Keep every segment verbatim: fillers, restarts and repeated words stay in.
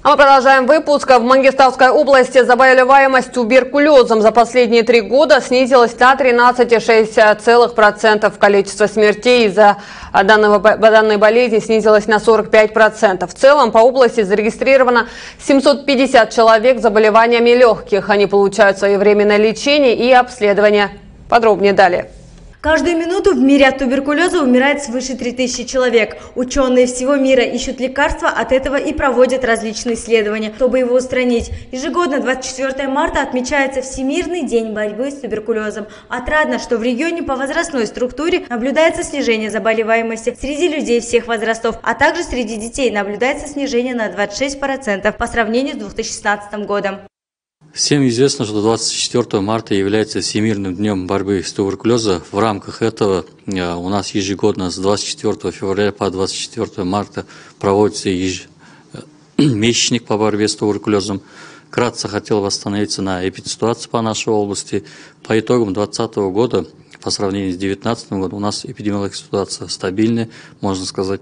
А мы продолжаем выпуск. В Мангистауской области заболеваемость туберкулезом за последние три года снизилась на тринадцать целых шесть десятых процента. Количество смертей из-за данной болезни снизилось на сорок пять процентов. В целом по области зарегистрировано семьсот пятьдесят человек с заболеваниями легких. Они получают своевременное лечение и обследование. Подробнее далее. Каждую минуту в мире от туберкулеза умирает свыше три тысячи человек. Ученые всего мира ищут лекарства от этого и проводят различные исследования, чтобы его устранить. Ежегодно двадцать четвёртого марта отмечается Всемирный день борьбы с туберкулезом. Отрадно, что в регионе по возрастной структуре наблюдается снижение заболеваемости среди людей всех возрастов, а также среди детей наблюдается снижение на двадцать шесть процентов по сравнению с две тысячи шестнадцатым годом. Всем известно, что двадцать четвёртого марта является Всемирным днем борьбы с туберкулезом. В рамках этого у нас ежегодно с двадцать четвёртого февраля по двадцать четвёртого марта проводится месячник по борьбе с туберкулезом. Кратко хотел восстановиться на эпидситуации по нашей области. По итогам две тысячи двадцатого года, по сравнению с две тысячи девятнадцатым годом, у нас эпидемиологическая ситуация стабильная, можно сказать.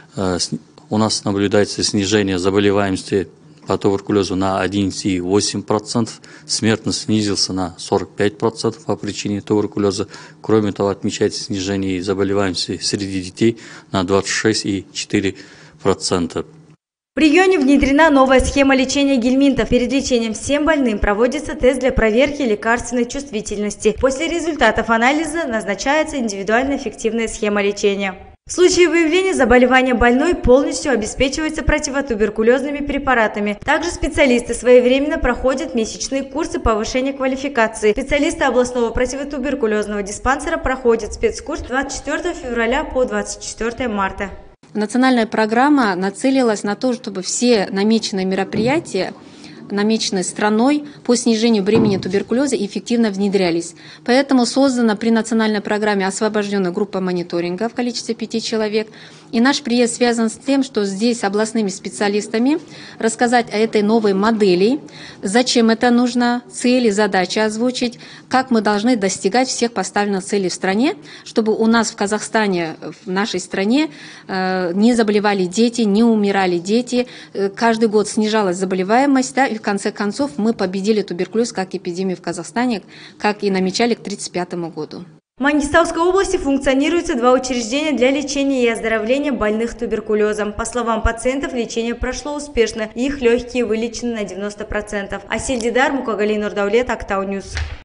У нас наблюдается снижение заболеваемости по туберкулезу на одиннадцать целых восемь десятых процента, смертность снизился на сорок пять процентов по причине туберкулеза. Кроме того, отмечается снижение заболеваемости среди детей на двадцать шесть целых четыре десятых процента. В регионе внедрена новая схема лечения гельминтов. Перед лечением всем больным проводится тест для проверки лекарственной чувствительности. После результатов анализа назначается индивидуальная эффективная схема лечения. В случае выявления заболевания больной полностью обеспечивается противотуберкулезными препаратами. Также специалисты своевременно проходят месячные курсы повышения квалификации. Специалисты областного противотуберкулезного диспансера проходят спецкурс двадцать четвёртого февраля по двадцать четвёртого марта. Национальная программа нацелилась на то, чтобы все намеченные мероприятия, намеченные страной по снижению бремени туберкулеза, эффективно внедрялись. Поэтому создана при национальной программе освобожденная группа мониторинга в количестве пяти человек. И наш приезд связан с тем, что здесь областными специалистами рассказать о этой новой модели, зачем это нужно, цели, задачи озвучить, как мы должны достигать всех поставленных целей в стране, чтобы у нас в Казахстане, в нашей стране не заболевали дети, не умирали дети, каждый год снижалась заболеваемость, да, и в конце концов мы победили туберкулез как эпидемию в Казахстане, как и намечали к две тысячи тридцать пятому году. В Мангистауской области функционируют два учреждения для лечения и оздоровления больных туберкулезом. По словам пациентов, лечение прошло успешно, и их легкие вылечены на девяносто процентов. Асель Дидар, Мукагалин Нурдаулет, Актау Ньюс.